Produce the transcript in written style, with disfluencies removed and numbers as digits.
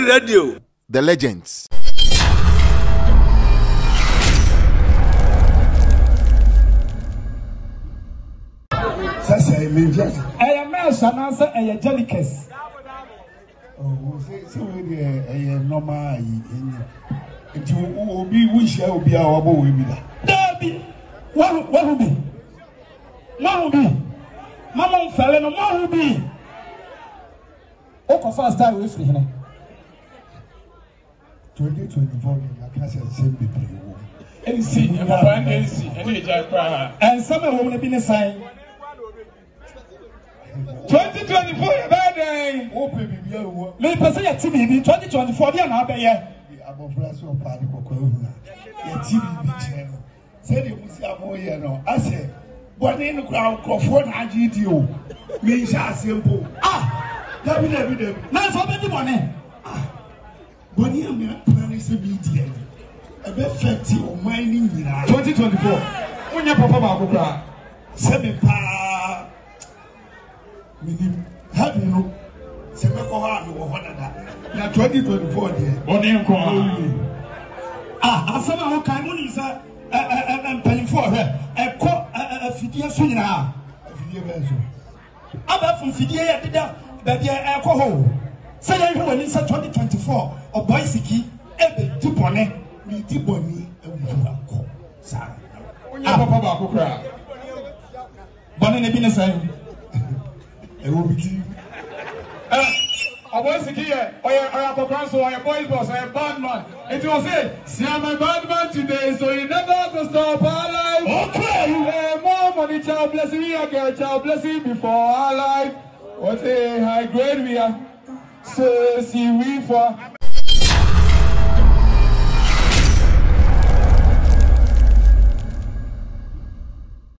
Radio. The legends. Sasa imejaza. Aya mesha nansa aya jelicus. Oh, say we normal yi. Nti obi wunhia obi a wabo we bi da. Dabi. Wahu bi. Mahu bi. Mama mfele no mahu bi. O ko first time we free hene. 2024 na kasa same be play wo. NC, e papa NC, ene eja kra. En sama wo na bi ne sign. 2024 birthday. O pe bibia wo. Me pese ya ti bibi 2024 dia na abeye. Abofra so pa de kokko hu. Ya ti bibi che no. Say de musi amoye no. Ase body no kra krofo na agidi o. Me sha asempo. Dabi. Na so be di bone. Body am ya plan se bi die. E be feti o man ni nyira. 2024. Unya papa ba akokra. Se me pa minim have no se me ko ha no wo dada na 2024 de body nko asama ho kan mo ni sa empanifo hwe ekọ afidie so nyina afidie be so aba fun fidie ya deda ba bia ekọ ho se ya hwe wani sa 2024 oboye Siki ebe dibone mi diboni ewu akọ sa onya papa ba akokra bone ne bi ne sai Oboye Siki oya kokranso oya boys boss oya bad man. It was say, see I'm a bad man today, so you never go stop our life. Okay. More money, child blessing me, I get child blessing before our life. What a high grade we are. So see we for